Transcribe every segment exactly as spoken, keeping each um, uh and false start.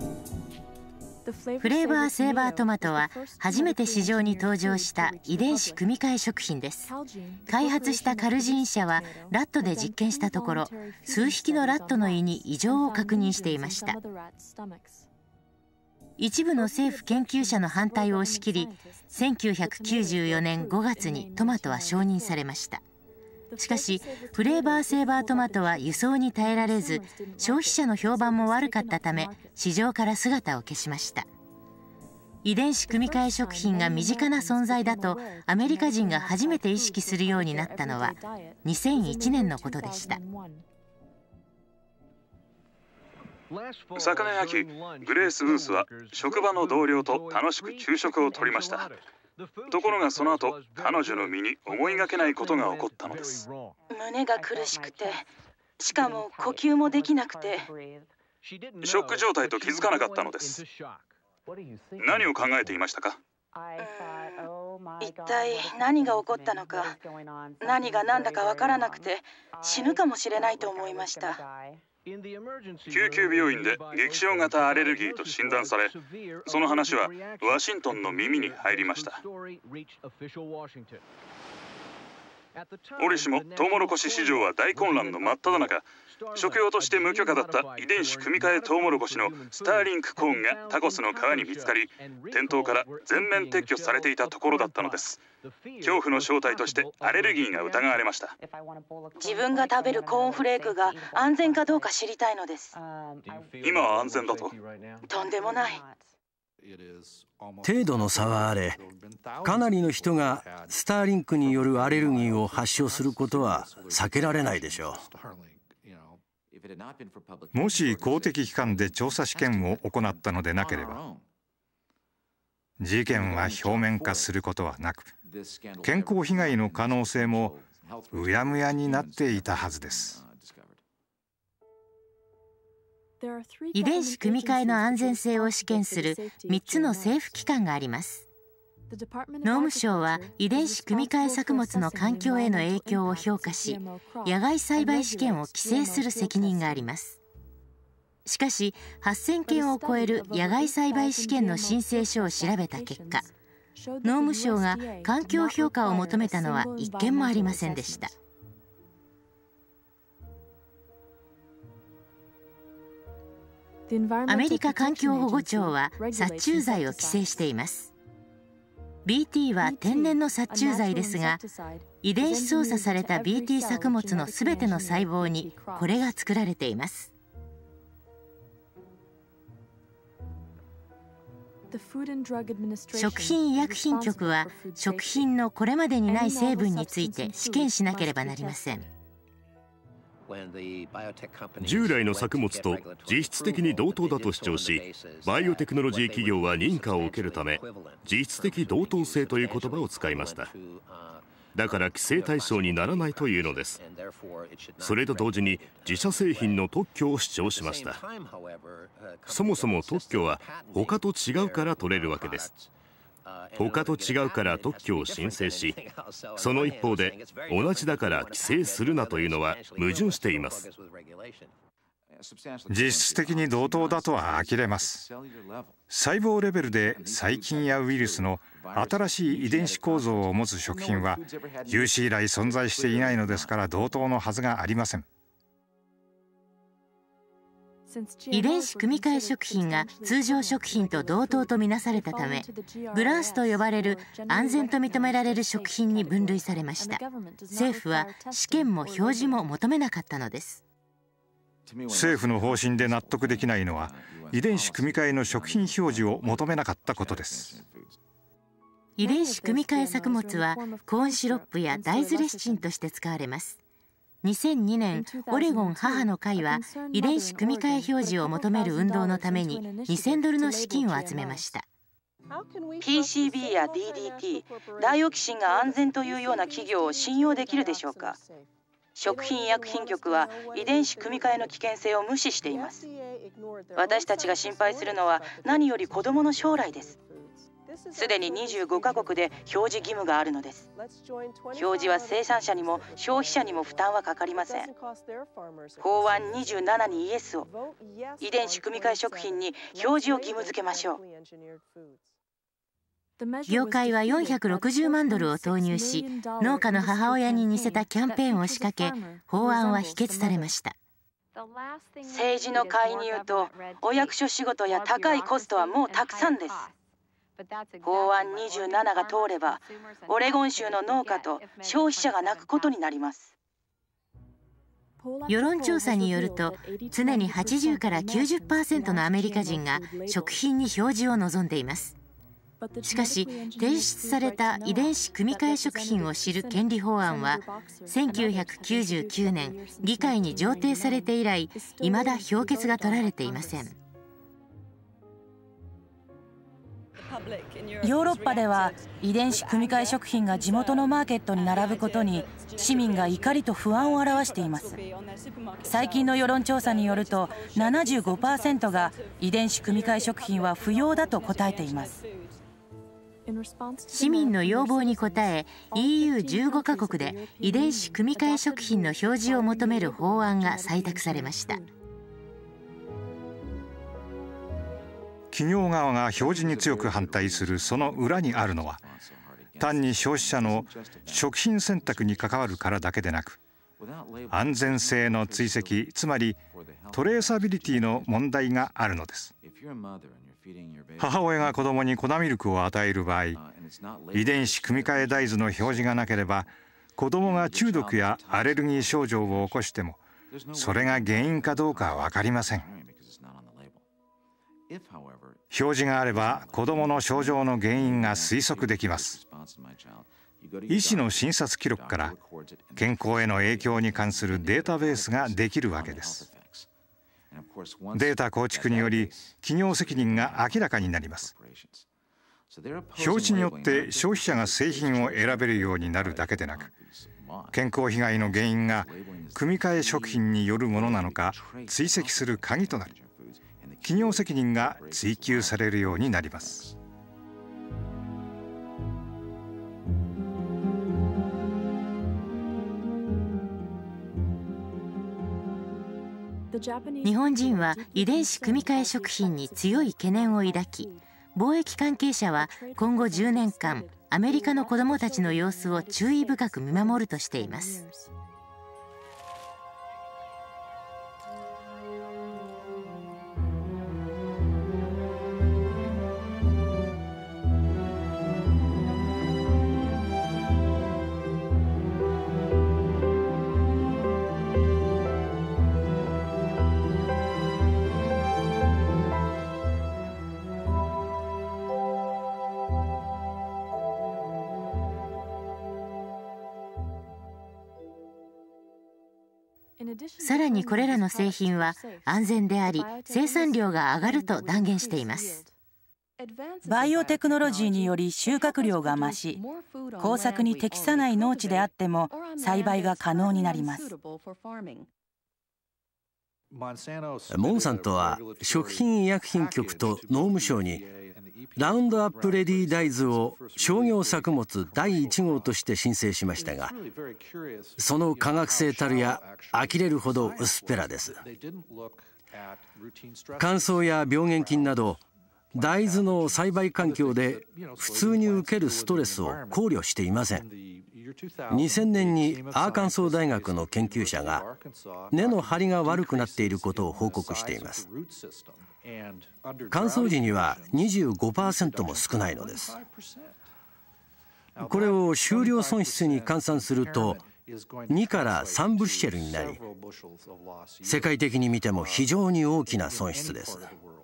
フレーバーセーバートマトは初めて市場に登場した遺伝子組み換え食品です。開発したカルジーン社はラットで実験したところ、数匹のラットの胃に異常を確認していました。一部の政府研究者の反対を押し切り、せんきゅうひゃくきゅうじゅうよねんごがつにトマトは承認されました。しかしフレーバーセーバートマトは輸送に耐えられず、消費者の評判も悪かったため市場から姿を消しました。遺伝子組み換え食品が身近な存在だとアメリカ人が初めて意識するようになったのはにせんいちねんのことでした。 昨年秋、グレース・ウースは職場の同僚と楽しく昼食をとりました。ところがその後、彼女の身に思いがけないことが起こったのです。 胸が苦しくて、しかも呼吸もできなくて、 ショック状態と気づかなかったのです。何を考えていましたか？ 一体何が起こったのか、何が何だか分からなくて死ぬかもしれないと思いました。 救急病院で激症型アレルギーと診断され、その話はワシントンの耳に入りました。折しもトウモロコシ市場は大混乱の真っ只中、食用として無許可だった遺伝子組み換えトウモロコシのスターリンクコーンがタコスの川に見つかり、店頭から全面撤去されていたところだったのです。恐怖の正体としてアレルギーが疑われました。 自分が食べるコーンフレークが安全かどうか知りたいのです。 今は安全だと？ とんでもない。 程度の差はあれ、かなりの人がスターリンクによるアレルギーを発症することは避けられないでしょう。もし公的機関で調査試験を行ったのでなければ、事件は表面化することはなく、健康被害の可能性もうやむやになっていたはずです。 遺伝子組み換えの安全性を試験するみっつの政府機関があります。農務省は遺伝子組み換え作物の環境への影響を評価し、野外栽培試験を規制する責任があります。しかしはっせんけんを超える野外栽培試験の申請書を調べた結果、農務省が環境評価を求めたのはいっけんもありませんでした。アメリカ環境保護庁は殺虫剤を規制しています。ビーティー は天然の殺虫剤ですが、遺伝子操作された ビーティー 作物のすべての細胞にこれが作られています。食品医薬品局は食品のこれまでにない成分について試験しなければなりません。 従来の作物と実質的に同等だと主張し、バイオテクノロジー企業は認可を受けるため、実質的同等性という言葉を使いました。だから規制対象にならないというのです。それと同時に自社製品の特許を主張しました。そもそも特許は他と違うから取れるわけです。他と違うから特許を申請し、その一方で同じだから規制するなというのは矛盾しています。 実質的に同等だとは呆れます。細胞レベルで細菌やウイルスの新しい遺伝子構造を持つ食品は有史以来存在していないのですから、同等のはずがありません。 遺伝子組み換え食品が通常食品と同等とみなされたため、グラースと呼ばれる安全と認められる食品に分類されました。政府は試験も表示も求めなかったのです。 政府の方針で納得できないのは、遺伝子組み換えの食品表示を求めなかったことです。 遺伝子組み換え作物はコーンシロップや大豆レシチンとして使われます。にせんにねん、オレゴン母の会は遺伝子組み換え表示を求める運動のためににせんドルの資金を集めました。 ピーシービー や ディーディーティー、ダイオキシンが安全というような企業を信用できるでしょうか。食品医薬品局は遺伝子組み換えの危険性を無視しています。私たちが心配するのは何より子どもの将来です。 すでににじゅうごカ国で表示義務があるのです。表示は生産者にも消費者にも負担はかかりません。法案にじゅうななにイエスを、遺伝子組み換え食品に表示を義務付けましょう。 業界はよんひゃくろくじゅうまんドルを投入し、農家の母親に似せたキャンペーンを仕掛け、法案は否決されました。 政治の介入とお役所仕事や高いコストはもうたくさんです。法案にじゅうななが通れば、オレゴン州の農家と消費者が泣くことになります。 世論調査によると、常にはちじゅうからきゅうじゅっパーセントのアメリカ人が食品に表示を望んでいます。しかし、提出された遺伝子組み換え食品を知る権利法案はせんきゅうひゃくきゅうじゅうきゅうねん議会に上呈されて以来、いまだ評決が取られていません。 ヨーロッパでは遺伝子組み換え食品が地元のマーケットに並ぶことに市民が怒りと不安を表しています。最近の世論調査によると ななじゅうごパーセント が遺伝子組み換え食品は不要だと答えています。 市民の要望に応え イーユーじゅうごカ国で遺伝子組み換え食品の表示を求める法案が採択されました。 企業側が表示に強く反対するその裏にあるのは、単に消費者の食品選択に関わるからだけでなく、安全性の追跡、つまりトレーサビリティの問題があるのです。母親が子供に粉ミルクを与える場合、遺伝子組み換え大豆の表示がなければ、子供が中毒やアレルギー症状を起こしても、それが原因かどうかは分かりません。表示があれば子どもの症状の原因が推測できます。医師の診察記録から健康への影響に関するデータベースができるわけです。データ構築により企業責任が明らかになります。表示によって消費者が製品を選べるようになるだけでなく、健康被害の原因が組み換え食品によるものなのか追跡する鍵となり、企業責任が追及されるようになります。 日本人は遺伝子組み換え食品に強い懸念を抱き、貿易関係者は今後じゅうねんかんアメリカの子どもたちの様子を注意深く見守るとしています。さらにこれらの製品は安全であり生産量が上がると断言しています。 バイオテクノロジーにより収穫量が増し、耕作に適さない農地であっても栽培が可能になります。 モンサントは食品医薬品局と農務省にラウンドアップレディ大豆を商業作物だいいち号として申請しましたが、その化学性たるや呆れるほど薄っぺらです。乾燥や病原菌など大豆の栽培環境で普通に受けるストレスを考慮していません。にせんねんにアーカンソー大学の研究者が根の張りが悪くなっていることを報告しています。乾燥時には にじゅうごパーセント も少ないのです。これを収量損失に換算するとにからさんブッシェルになり、世界的に見ても非常に大きな損失です。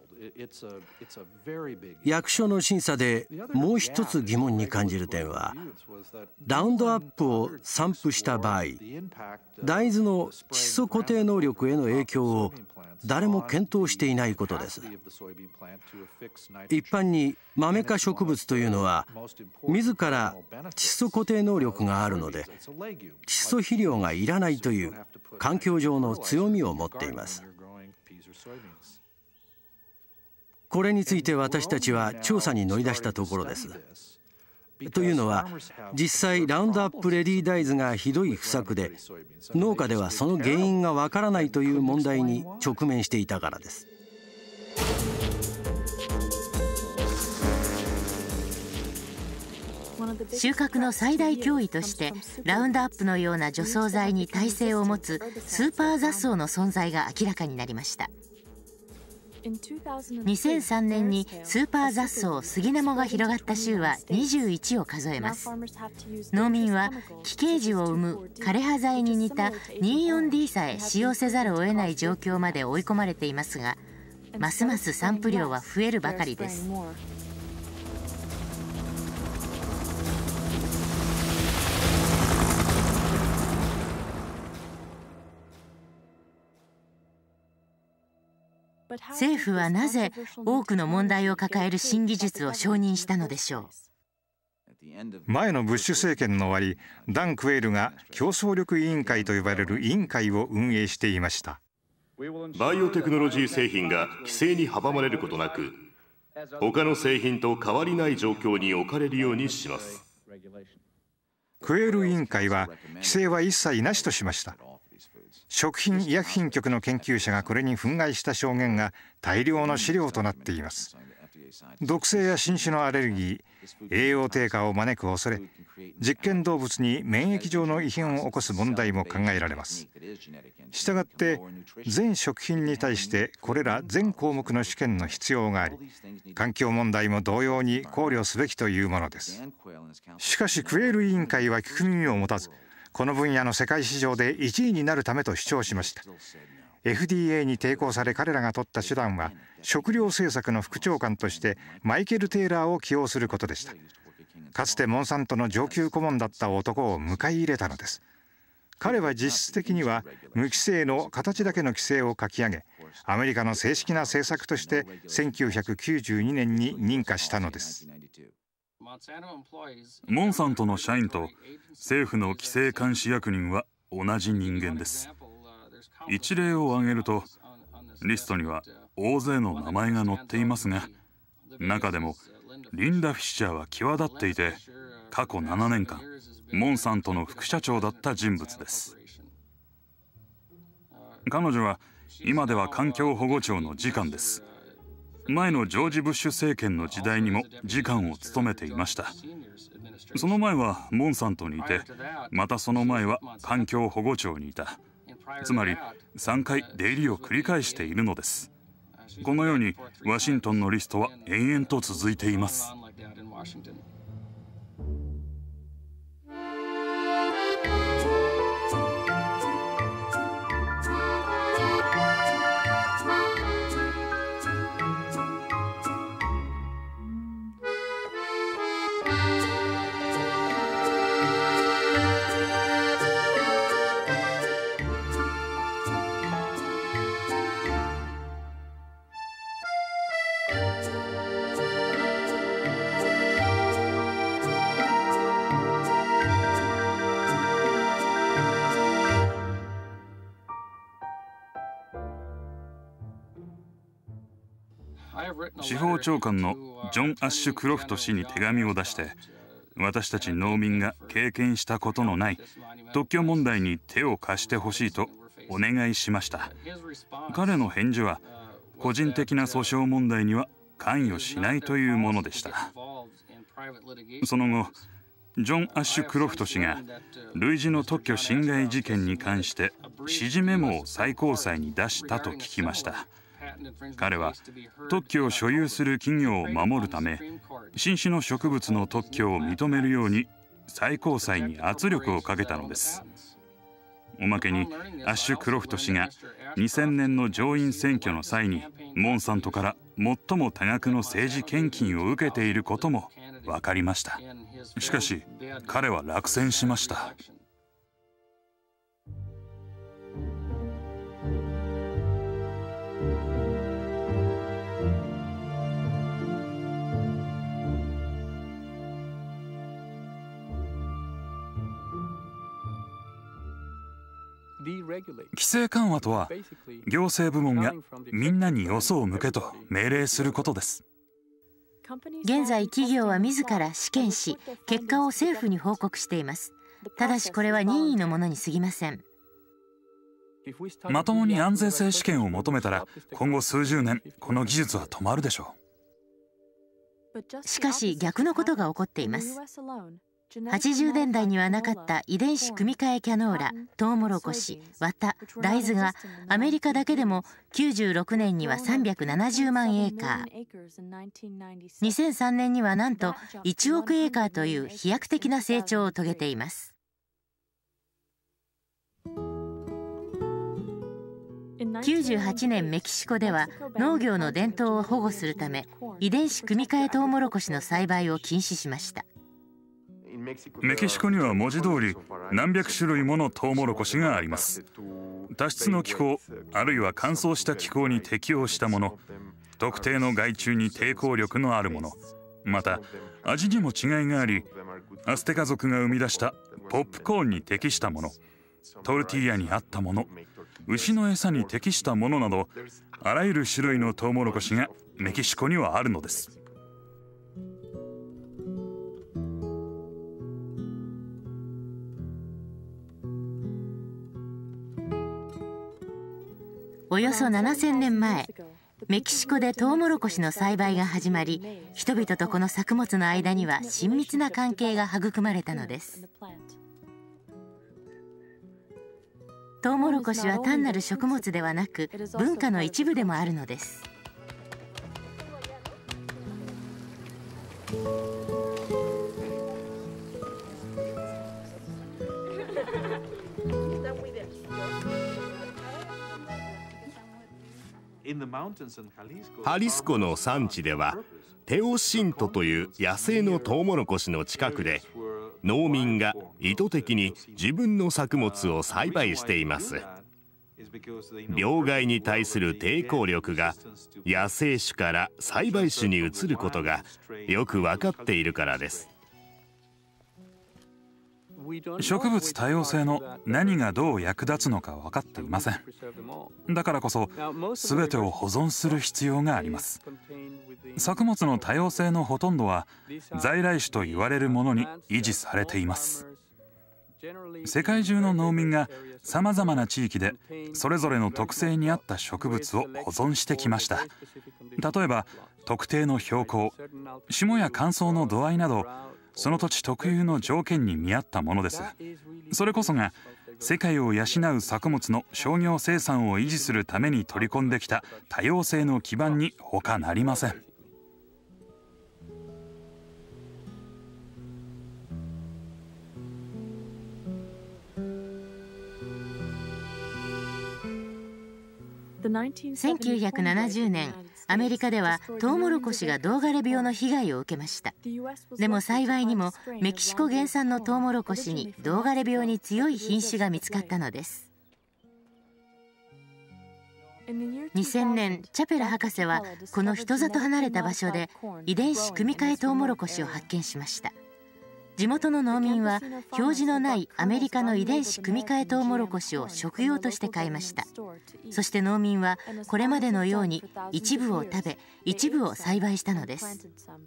役所の審査でもう一つ疑問に感じる点は、ラウンドアップを散布した場合、大豆の窒素固定能力への影響を誰も検討していないことです。一般にマメ科植物というのは自ら窒素固定能力があるので窒素肥料がいらないという環境上の強みを持っています。 これについて私たちは調査に乗り出したところです。というのは、実際ラウンドアップレディ大豆がひどい不作で、農家ではその原因がわからないという問題に直面していたからです。 収穫の最大脅威としてラウンドアップのような除草剤に耐性を持つスーパー雑草の存在が明らかになりました。にせんさんねんにスーパー雑草スギナモが広がった州はにじゅういちを数えます。農民は奇形樹を生む枯葉剤に似た にじゅうよんディー さえ使用せざるを得ない状況まで追い込まれていますが、ますます散布量は増えるばかりです。政府はなぜ多くの問題を抱える新技術を承認したのでしょう。 前のブッシュ政権の終わり、ダン・クエールが競争力委員会と呼ばれる委員会を運営していました。 バイオテクノロジー製品が規制に阻まれることなく、他の製品と変わりない状況に置かれるようにします。 クエール委員会は規制は一切なしとしました。食品医薬品局の研究者がこれに憤慨した証言が大量の資料となっています。毒性や新種のアレルギー、栄養低下を招く恐れ、実験動物に免疫上の異変を起こす問題も考えられます。したがって全食品に対してこれら全項目の試験の必要があり、環境問題も同様に考慮すべきというものです。しかしクエール委員会は聞く耳を持たず、この分野の世界市場でいちいになるためと主張しました。エフディーエー に抵抗され彼らが取った手段は、食料政策の副長官としてマイケル・テイラーを起用することでした。かつてモンサントの上級顧問だった男を迎え入れたのです。彼は実質的には無規制の形だけの規制を書き上げ、アメリカの正式な政策としてせんきゅうひゃくきゅうじゅうにねんに認可したのです。 モンサントの社員と政府の規制監視役人は同じ人間です。一例を挙げると、リストには大勢の名前が載っていますが、中でもリンダ・フィッシャーは際立っていて、過去ななねんかんモンサントの副社長だった人物です。彼女は今では環境保護庁の次官です。前のジョージ・ブッシュ政権の時代にも次官を務めていました。その前はモンサントにいて、またその前は環境保護庁にいた。つまりさんかい出入りを繰り返しているのです。このようにワシントンのリストは延々と続いています。司法長官のジョン・アッシュクロフト氏に手紙を出して、私たち農民が経験したことのない特許問題に手を貸してほしいとお願いしました。彼の返事は、個人的な訴訟問題には関与しないというものでした。その後、ジョン・アッシュクロフト氏が類似の特許侵害事件に関して指示メモを最高裁に出したと聞きました。彼は特許を所有する企業を守るため、新種の植物の特許を認めるように最高裁に圧力をかけたのです。おまけにアッシュ・クロフト氏がにせんねんの上院選挙の際にモンサントから最も多額の政治献金を受けていることも分かりました。しかし彼は落選しました。 規制緩和とは行政部門がみんなによそを向けと命令することです。 現在企業は自ら試験し、結果を政府に報告しています。ただしこれは任意のものに過ぎません。 まともに安全性試験を求めたら今後数十年この技術は止まるでしょう。しかし逆のことが起こっています。はちじゅうねんだいにはなかった遺伝子組み換えキャノーラ、トウモロコシ、綿、大豆がアメリカだけでもきゅうじゅうろくねんにはさんびゃくななじゅうまんエーカー、にせんさんねんにはなんといちおくエーカーという飛躍的な成長を遂げています。きゅうじゅうはちねんメキシコでは農業の伝統を保護するため遺伝子組み換えトウモロコシの栽培を禁止しました。 メキシコには文字通り何百種類ものトウモロコシがあります。多湿の気候あるいは乾燥した気候に適応したもの、特定の害虫に抵抗力のあるもの、また味にも違いがあり、アステカ族が生み出したポップコーンに適したもの、トルティーヤに合ったもの、牛の餌に適したものなど、あらゆる種類のトウモロコシがメキシコにはあるのです。 およそななせんねんまえ、メキシコでトウモロコシの栽培が始まり、人々とこの作物の間には親密な関係が育まれたのです。トウモロコシは単なる食物ではなく、文化の一部でもあるのです。 ハリスコの産地ではテオシントという野生のトウモロコシの近くで農民が意図的に自分の作物を栽培しています。病害に対する抵抗力が野生種から栽培種に移ることがよく分かっているからです。 植物多様性の何がどう役立つのか分かっていません。だからこそ全てを保存する必要があります。作物の多様性のほとんどは在来種と言われるものに維持されています。世界中の農民がさまざまな地域でそれぞれの特性に合った植物を保存してきました。例えば特定の標高、霜や乾燥の度合いなど、その土地特有の条件に見合ったものです。それこそが世界を養う作物の商業生産を維持するために取り込んできた多様性の基盤に他なりません。 せんきゅうひゃくななじゅうねん、アメリカではトウモロコシが銅枯れ病の被害を受けました。でも幸いにもメキシコ原産のトウモロコシに銅枯れ病に強い品種が見つかったのです。にせんねん、チャペラ博士はこの人里離れた場所で遺伝子組み換えトウモロコシを発見しました。地元の農民は表示のないアメリカの遺伝子組み換えトウモロコシを食用として買いました。そして農民はこれまでのように一部を食べ、一部を栽培したのです。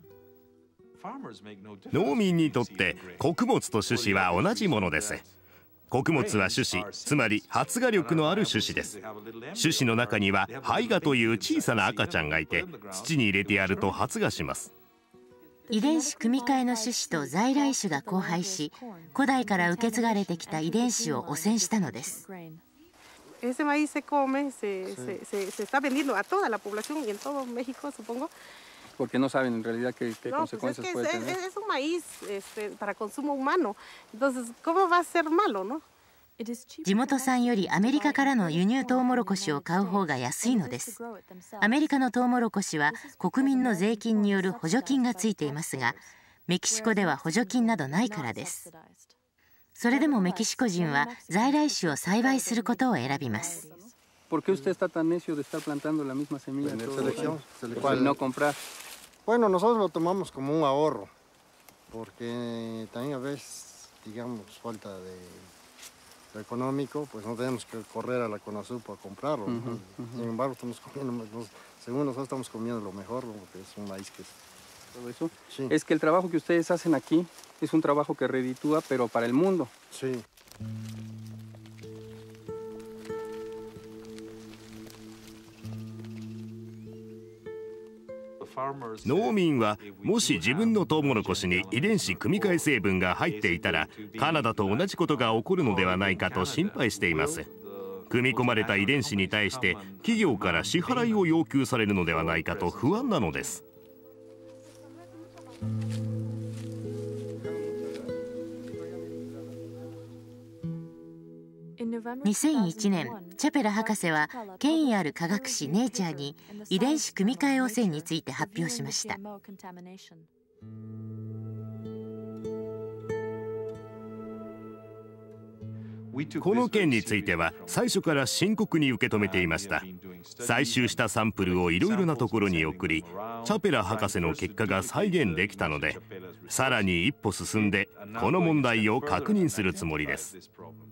農民にとって穀物と種子は同じものです。穀物は種子、つまり発芽力のある種子です。種子の中には胚芽という小さな赤ちゃんがいて、土に入れてやると発芽します。 遺伝子組み換えの種子と在来種が交配し、古代から受け継がれてきた遺伝子を汚染したのです。 Ese maíz se come, se, se, se, se está vendiendo a toda la población y en todo México, supongo. Porque no saben en realidad qué, qué no, consecuencias pues es que puede es, tener. Es un maíz este, para consumo humano. Entonces, ¿cómo va a ser malo, no? 地元産よりアメリカからの輸入トウモロコシを買う方が安いのです。アメリカのトウモロコシは国民の税金による補助金がついていますが、メキシコでは補助金などないからです。それでもメキシコ人は在来種を栽培することを選びます。 ¿Por qué usted está tan necio de estar plantando la misma semilla? Selección, selección. No comprar. Bueno, nosotros lo tomamos como un ahorro, porque también a veces, digamos, falta de económico, pues no tenemos que correr a la CONASUP a comprarlo. Uh-huh, uh-huh. Sin embargo, estamos comiendo, según nosotros estamos comiendo lo mejor, porque es un maíz que es... Todo eso. Sí. Es que el trabajo que ustedes hacen aquí es un trabajo que reditúa, pero para el mundo. Sí. 農民はもし自分のトウモロコシに遺伝子組み換え成分が入っていたらカナダと同じことが起こるのではないかと心配しています。組み込まれた遺伝子に対して企業から支払いを要求されるのではないかと不安なのです。 にせんいちねん、チャペラ博士は権威ある科学誌「ネイチャー」に遺伝子組み換え汚染について発表しました。 この件については最初から深刻に受け止めていました。採集したサンプルをいろいろなところに送り、チャペラ博士の結果が再現できたので、さらに一歩進んでこの問題を確認するつもりです。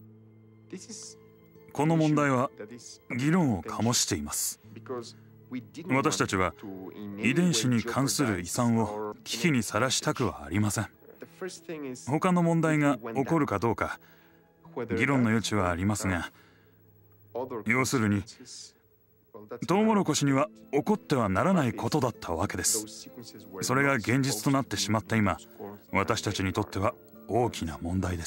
この問題は議論を醸しています。私たちは遺伝子に関する遺産を危機にさらしたくはありません。他の問題が起こるかどうか議論の余地はありますが、要するにトウモロコシには起こってはならないことだったわけです。それが現実となってしまった今、私たちにとっては大きな問題です。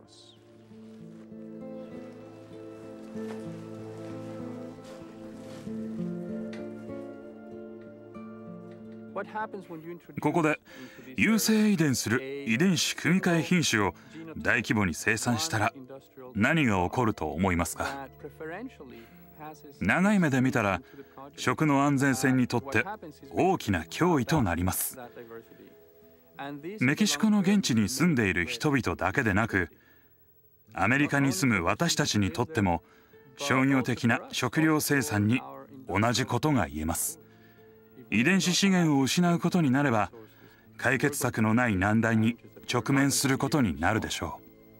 ここで優性遺伝する遺伝子組み換え品種を大規模に生産したら何が起こると思いますか？長い目で見たら食の安全性にとって大きな脅威となります。メキシコの現地に住んでいる人々だけでなく、アメリカに住む私たちにとっても商業的な食料生産に同じことが言えます。遺伝子資源を失うことになれば解決策のない難題に直面することになるでしょ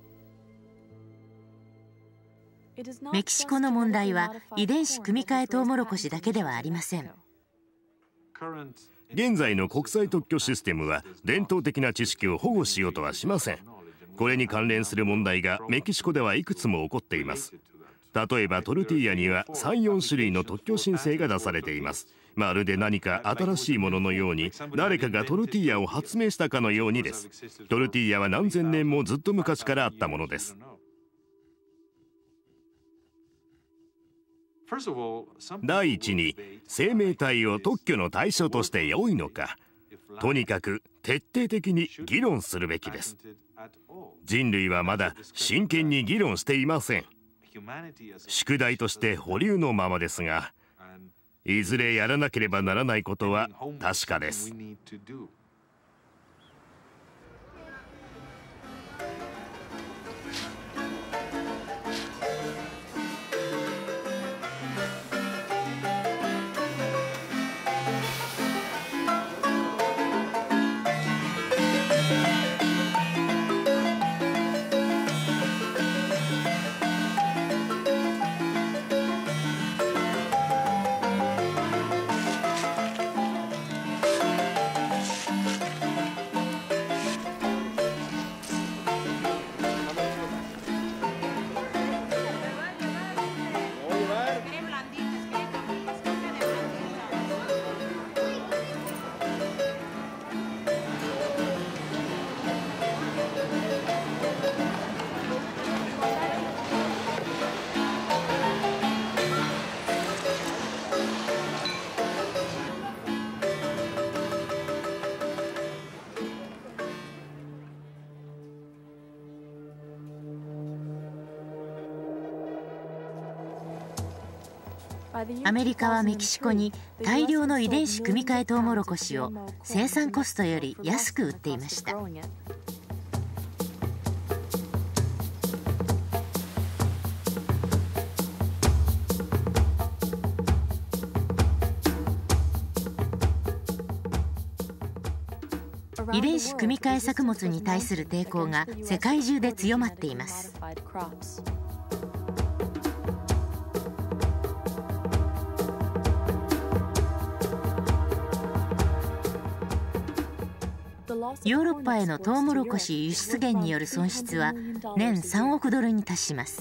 う。メキシコの問題は遺伝子組み換えトウモロコシだけではありません。 現在の国際特許システムは伝統的な知識を保護しようとはしません。これに関連する問題がメキシコではいくつも起こっています。例えばトルティーヤにはさん、よん種類の特許申請が出されています。まるで何か新しいもののように、誰かがトルティーヤを発明したかのようにです。トルティーヤは何千年もずっと昔からあったものです。第一に、生命体を特許の対象として良いのか、とにかく徹底的に議論するべきです。人類はまだ真剣に議論していません。宿題として保留のままですが、いずれやらなければならないことは確かです。 アメリカはメキシコに大量の遺伝子組み換えトウモロコシを生産コストより安く売っていました。遺伝子組み換え作物に対する抵抗が世界中で強まっています。 ヨーロッパへのトウモロコシ輸出減による損失は年さんおくドルに達します。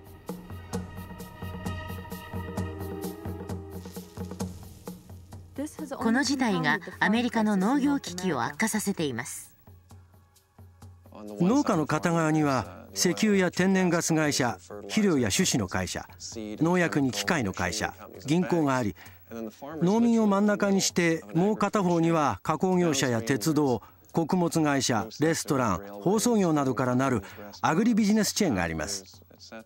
この事態がアメリカの農業危機を悪化させています。 農家の片側には石油や天然ガス会社、肥料や種子の会社、農薬に機械の会社、銀行があり、農民を真ん中にしてもう片方には加工業者や鉄道、穀物会社、レストラン、放送業などからなるアグリビジネスチェーンがあります。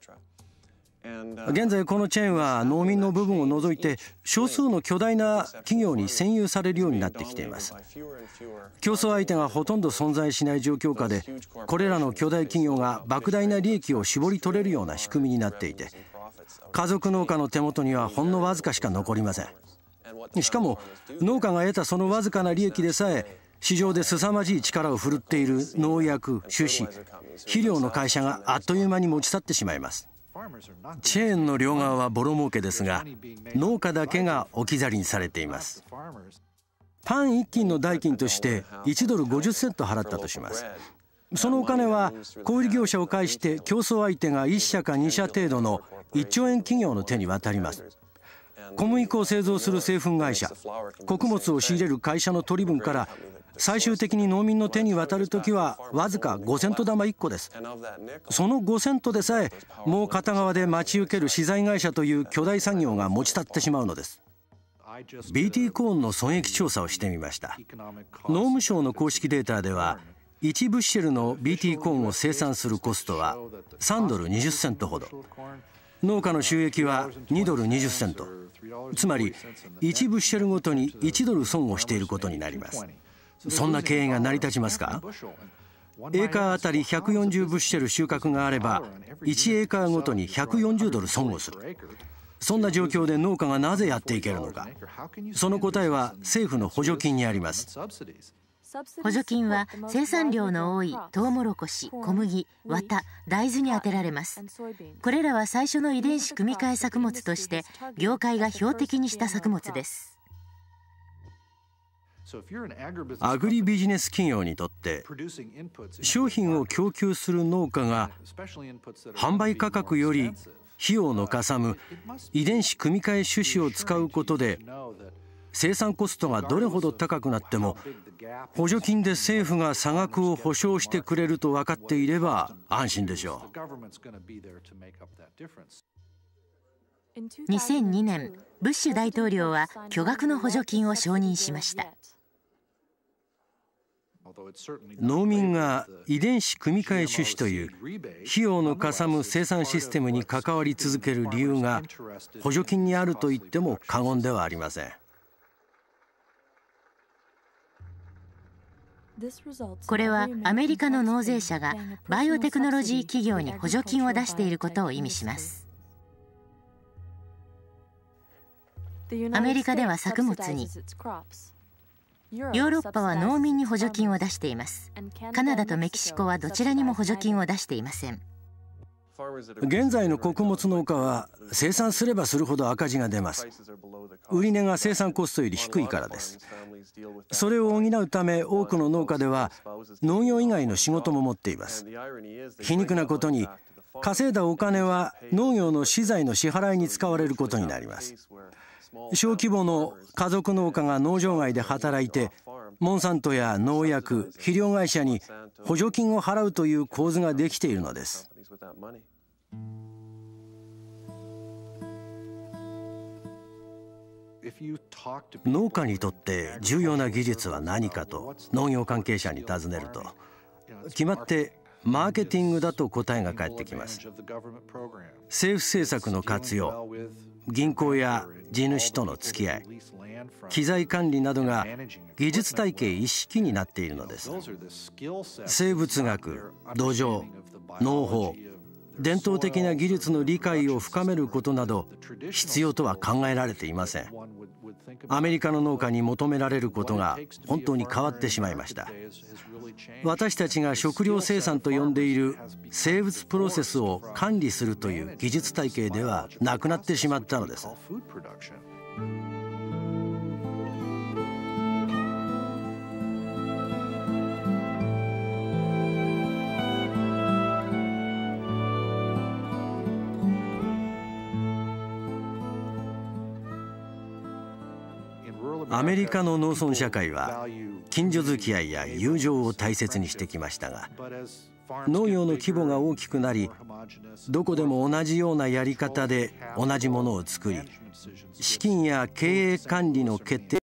現在このチェーンは農民の部分を除いて少数の巨大な企業に占有されるようになってきています。競争相手がほとんど存在しない状況下で、これらの巨大企業が莫大な利益を絞り取れるような仕組みになっていて、家族農家の手元にはほんのわずかしか残りません。しかも農家が得たそのわずかな利益でさえ市場で凄まじい力を振るっている農薬、種子、肥料の会社があっという間に持ち去ってしまいます。チェーンの両側はボロ儲けですが、農家だけが置き去りにされています。パンいっ斤の代金としていちドルごじゅっセント払ったとします。そのお金は小売業者を介して競争相手がいっ社かに社程度のいっちょうえん企業の手に渡ります。小麦粉を製造する製粉会社、穀物を仕入れる会社の取り分から最終的に農民の手に渡るときはわずかごセント玉いっこです。そのごセントでさえもう片側で待ち受ける資材会社という巨大産業が持ち去ってしまうのです。ビーティー コーンの損益調査をしてみました。農務省の公式データではいちブッシェルの ビーティー コーンを生産するコストはさんドルにじゅっセントほど、農家の収益はにドルにじゅっセント、つまりいちブッシェルごとにいちドル損をしていることになります。そんな経営が成り立ちますか？エーカーあたりひゃくよんじゅうブッシェル収穫があればいちエーカーごとにひゃくよんじゅうドル損をする。そんな状況で農家がなぜやっていけるのか。その答えは政府の補助金にあります。 補助金は生産量の多いトウモロコシ、小麦、綿、大豆に充てられます。これらは最初の遺伝子組み換え作物として業界が標的にした作物です。 アグリビジネス企業にとって商品を供給する農家が販売価格より費用のかさむ遺伝子組み換え種子を使うことで生産コストがどれほど高くなっても補助金で政府が差額を保証してくれると分かっていれば安心でしょう。にせんにねん、ブッシュ大統領は巨額の補助金を承認しました。 農民が遺伝子組み換え種子という費用のかさむ生産システムに関わり続ける理由が補助金にあると言っても過言ではありません。 これはアメリカの納税者がバイオテクノロジー企業に補助金を出していることを意味します。アメリカでは作物に、ヨーロッパは農民に補助金を出しています。カナダとメキシコはどちらにも補助金を出していません。 現在の穀物農家は生産すればするほど赤字が出ます。売値が生産コストより低いからです。それを補うため多くの農家では農業以外の仕事も持っています。皮肉なことに稼いだお金は農業の資材の支払いに使われることになります。小規模の家族農家が農場外で働いてモンサントや農薬、肥料会社に補助金を払うという構図ができているのです。農家にとって重要な技術は何かと農業関係者に尋ねると、決まってマーケティングだと答えが返ってきます。政府政策の活用、銀行や地主との付き合い、機材管理などが技術体系一式になっているのです。生物学、土壌、農法、伝統的な技術の理解を深めることなど必要とは考えられていません。 アメリカの農家に求められることが本当に変わってしまいました。私たちが食料生産と呼んでいる生物プロセスを管理するという技術体系ではなくなってしまったのです。アメリカの農村社会は近所付き合いや友情を大切にしてきましたが、農業の規模が大きくなり、どこでも同じようなやり方で同じものを作り、資金や経営管理の決定